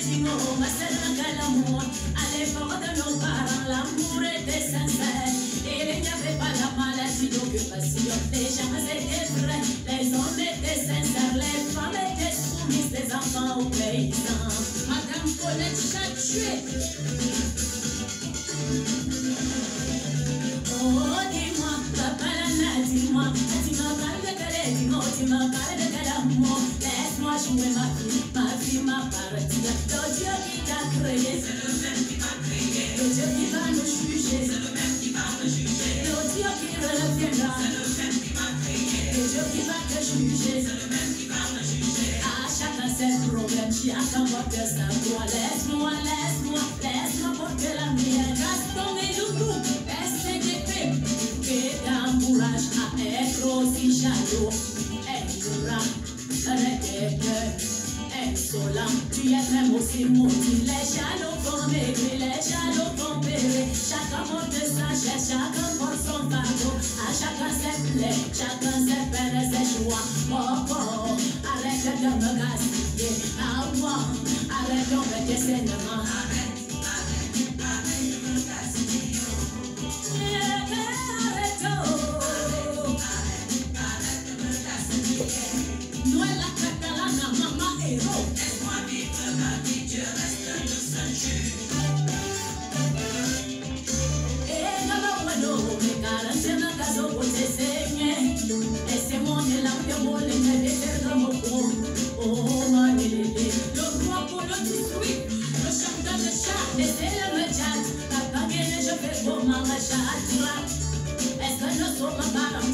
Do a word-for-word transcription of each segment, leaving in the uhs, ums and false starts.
sentiments, ma seule que l'amour. À l'époque de nos parents, l'amour était sincère. Et il n'y avait pas la maladie d'occupation. Les gens étaient vrais, les hommes étaient sincères, les femmes étaient soumises, les enfants obéissants. Madame Colette Chatué. Oh, dis-moi, papa Lana, dis-moi, dis-moi, parle de quel dis-moi, dis-moi, parle de quel amour. Laisse-moi jouer ma vie, ma vie, ma paradis. Le Dieu qui t'a créé, c'est le même qui m'a créé. Le Dieu qui va nous juger, c'est le même qui va me juger. Le Dieu qui reviendra, c'est le même qui m'a créé. Le Dieu qui va te juger, c'est le même qui va me juger. À chacun ses problèmes, chacun porte sa croix. Laisse-moi, laisse-moi, laisse-moi porter la mienne. Gaston et Loulou, S D P, que t'encourage à être aussi jaloux. Ignorant, regretteur, insolent, tu es même aussi maudit. Les jaloux vont maigrir, les jaloux vont périr. Chacun porte sa chaise, chacun porte son fardeau. À chacun ses plaies, chacun ses peines et ses joies. Oh oh, arrête de me gaspiller. Ah moi, arrête de tes saignements. Arrête, arrête, arrête de me gaspiller. Arrête, oh, arrête, arrête de me gaspiller. Nous la catalane, maman héros. Laisse-moi vivre ma vie, Dieu reste le seul juge. Et là-bas, bueno, me caractère na casa où te saigne. Et c'est mon élan que mon ligne de terre mon corps. Oh, ma lélé, le roi pour le dix-huit, le chanteur de chat, laissez le me chat. La baguette, je fais pour ma chat. Est-ce que je suis ma parente?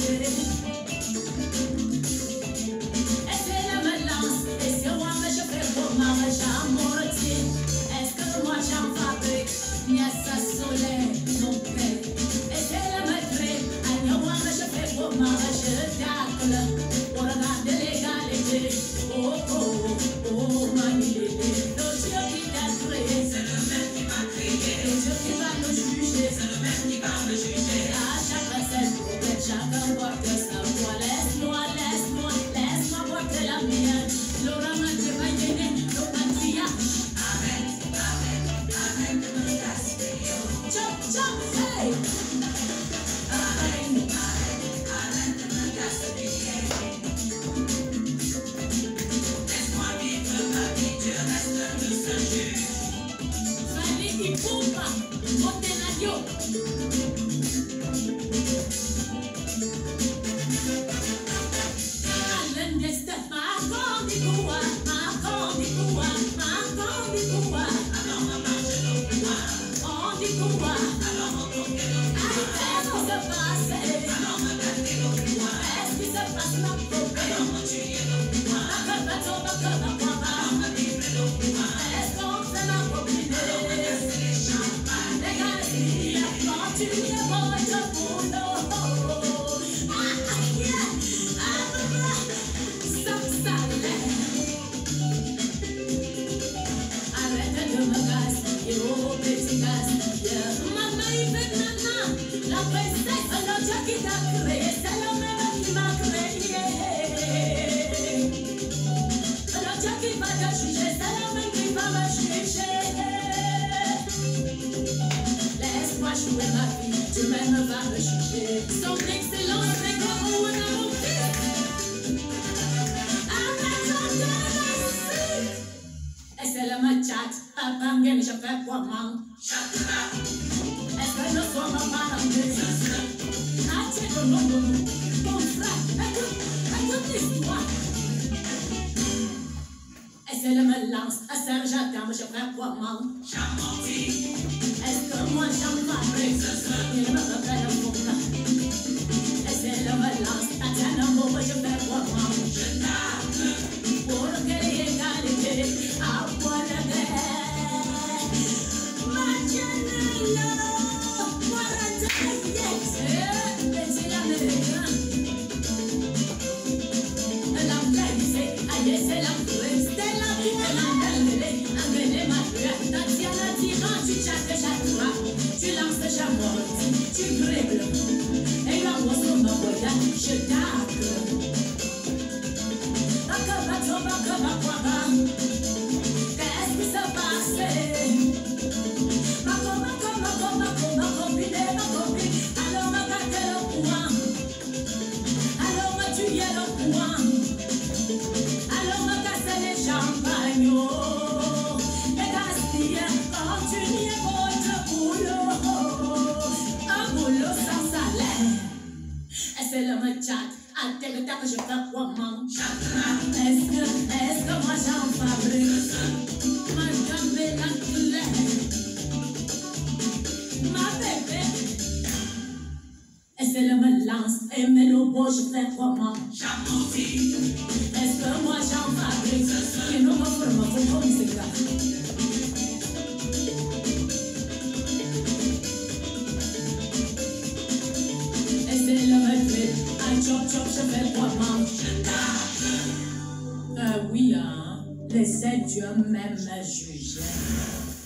Est-ce que je me lance? Est-ce que moi je fais pour ma chat mortie? Est-ce que moi j'en fabrique? Nia sa soleil, mon père. Est-ce que je me crée? À moi je fais pour ma chat tacle. Pour regarder l'égalité. Oh oh oh, mamie, le Dieu qui t'a créé, c'est le même qui m'a créé. Le Dieu qui va nous juger, c'est le même qui va me juger. À chacun ses problèmes, chacun porte sa voix. Laisse-moi, laisse-moi, laisse-moi porter la mienne. Laura m'a dévaillé, Laura Tria. Arrête, arrête, arrête de me gaspiller. Chop, chop, hey! Arrête, arrête, arrête de me gaspiller. Laisse-moi vivre ma vie, Dieu reste le seul juge. Fallait y poupa, monter la yo. Laisse-moi jouer ma vie, tu m'aimes, va me juger. Son excellence est comme un amour. Et c'est le machat, papa, je fais quoi, maman? Est-ce que nous sommes parentés? Ah, tiens, non, non, non, mon frère, écoute, écoute l'histoire. Et c'est le mélange, à Saint-Jacques, je fais quoi, maman? Est-ce que moi j'en fabrique? Il me rappelle un peu là. Et c'est le mélange, à Tiana, je fais quoi, maman? Je tape pour quelle égalité, à quoi la guerre? Ma Janela, moi la taille, petit l'américain. La plaie, aïe, c'est la plaie, c'est la vie, c'est la belle, amenez ma plaie, Tatiana tyran, tu chattes chatoura, tu lances chamotte, tu dribbles, et la moisson ma voyage, je tacle. Qu'est-ce qui se passe? guitare, je fais quoi, maman? Est-ce que, est-ce que moi j'en fabrique? Madame est la couleur. Ma bébé. Est-ce qu'elle me lance et met le beau, je fais quoi, maman? Est-ce que moi j'en fabrique? Que non, ma forme, ma forme, c'est ça. Chop chop, je fais quoi, maman? Euh, oui, hein. Laissez Dieu même me juger.